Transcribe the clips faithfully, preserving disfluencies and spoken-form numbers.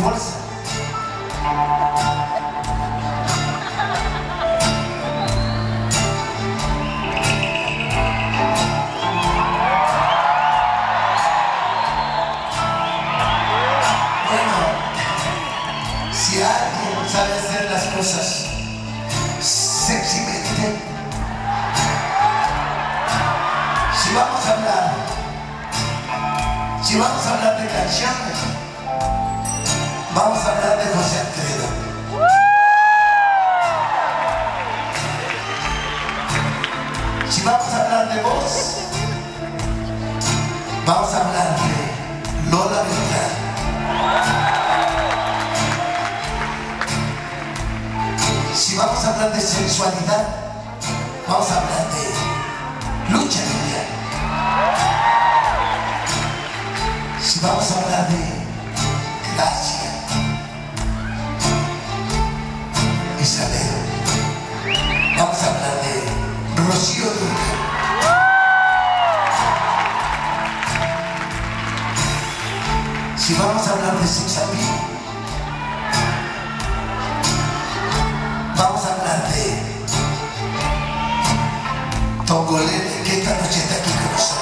bolsa. Bueno, si alguien sabe hacer las cosas sexymente, si vamos a hablar, si vamos a hablar de canciones, vamos a hablar de José Alfredo. Si vamos a hablar de voz, vamos a hablar de Lola Beltrán. Si vamos a hablar de sensualidad, vamos a hablar de Lucha Libre. Si vamos a hablar de gracia, Isabel, vamos a hablar de Rocío Dúrcal. Si vamos a hablar de sex appeal, vamos a hablar de Tongolele, que esta noche está aquí con nosotros.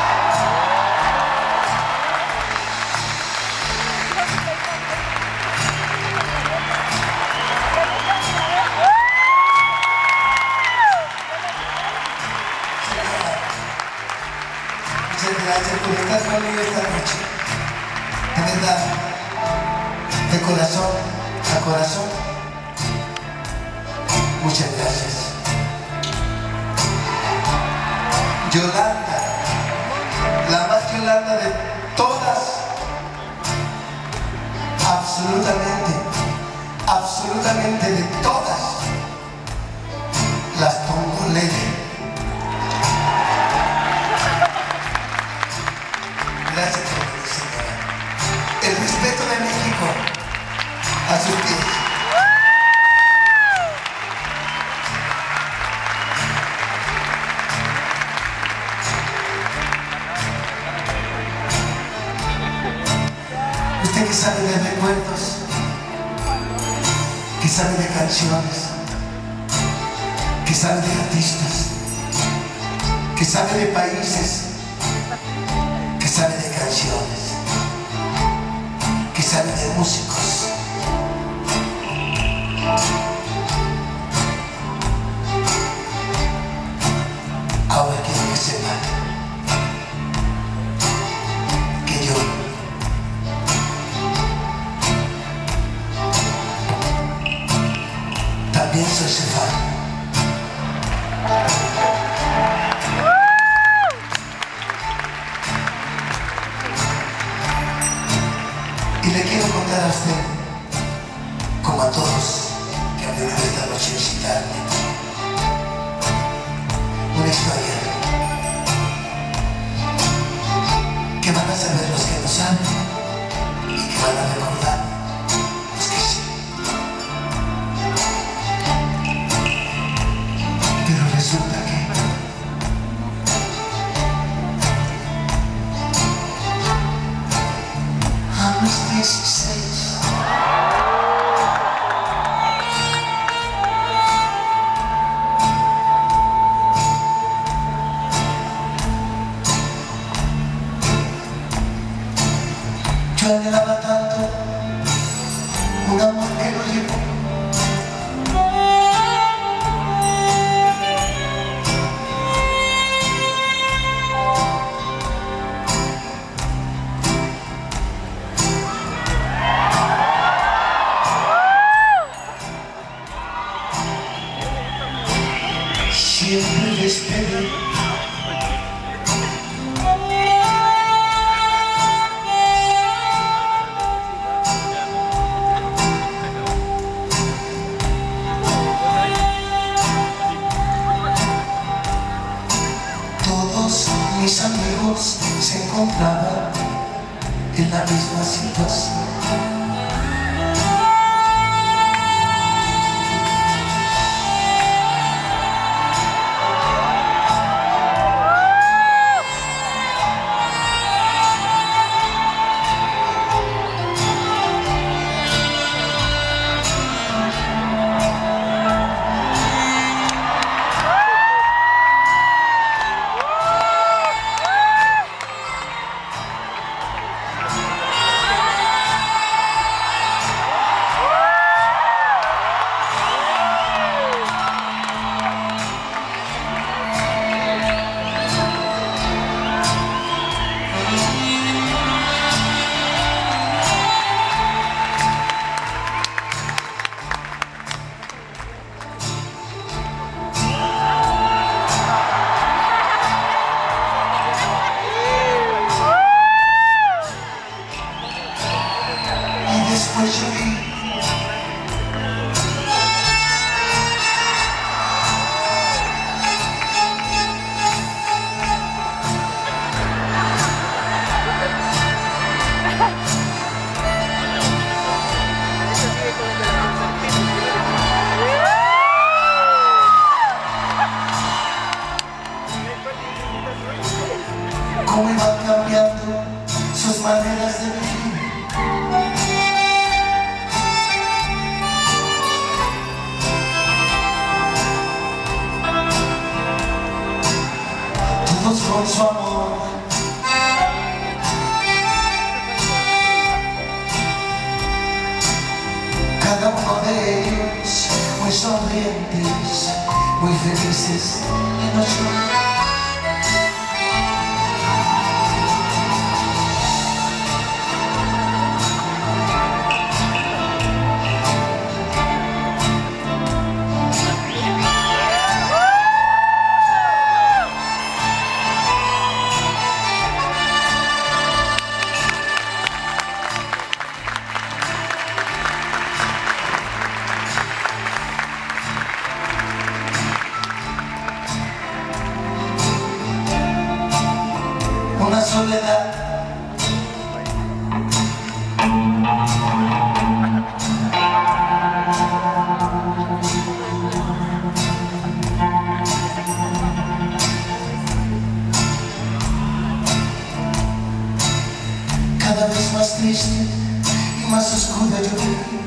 Muchas gracias por estar conmigo esta noche. De verdad, de corazón a corazón, muchas gracias. Yolanda, la más Yolanda de todas, absolutamente, absolutamente de todas las Tongolele. Gracias por venir, señora. El respeto de México a sus pies. Usted que sabe de recuerdos, que sabe de canciones, que sabe de artistas, que sabe de países, que sabe de canciones, que sabe de músicos. Ahora quiero que sepan que yo también soy cefal. Y le quiero contar a usted, como a todos que han venido esta noche a visitarme, una historia que van a saber los que no saben y que van a recordar los que sí. Pero resulta que a los dieciséis yo anhelaba tanto un amor que no llegó. Siempre le esperé. Todos mis amigos se encontraban en la misma situación. con su amor. Cada uno de ellos muy sonrientes, muy felices y no lloran. Una soledad cada vez más triste y más oscura yo vi.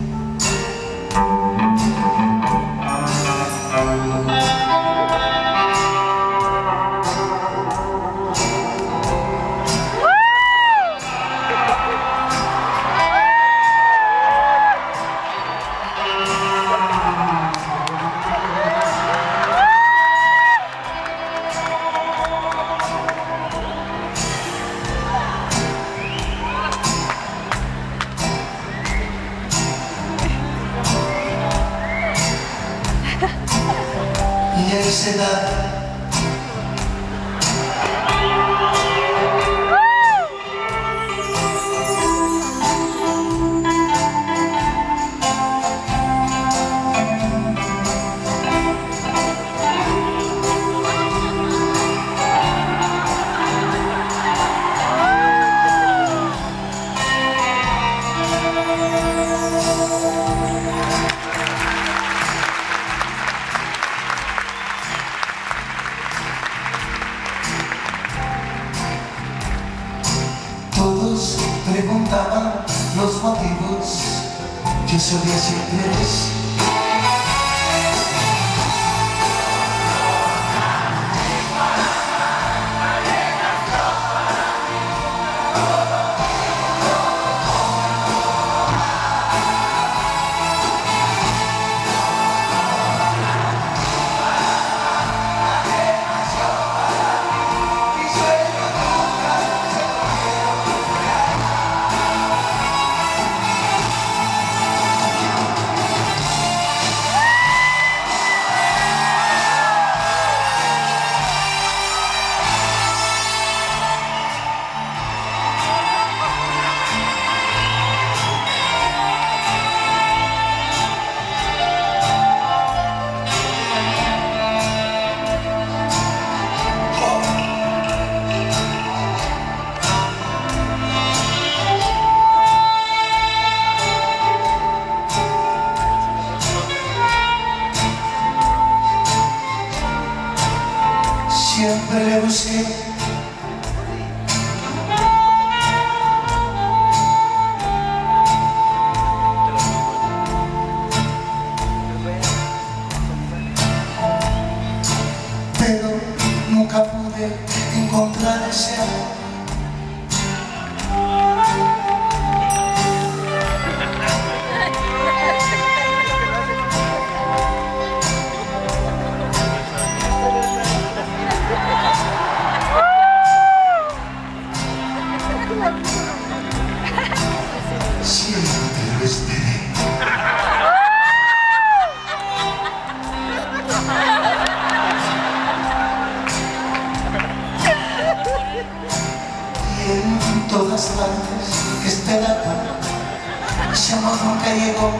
Y él se da preguntaban los motivos, yo solía decirles siempre le busqué. Pero nunca pude encontrar ese amor. Siempre lo esperé. Y en todas partes que esperaba, ese amor nunca llegó.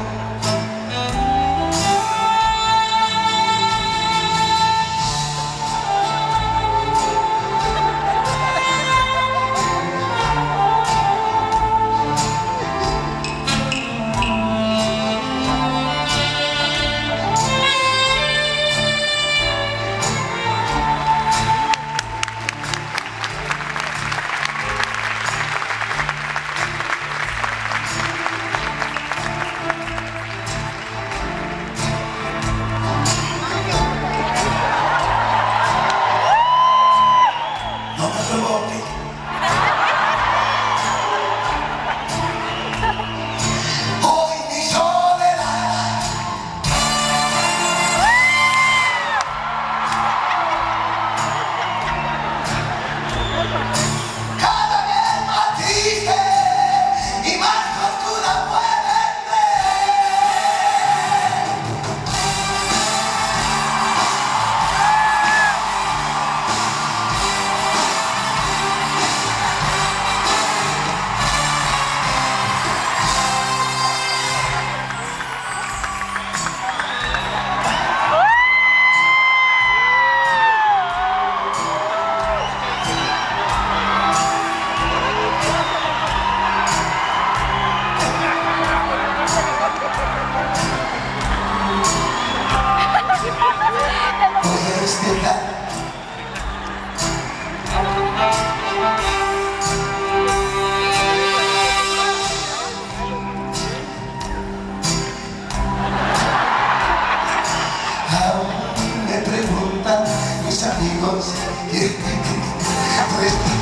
mis amigos. Y, y,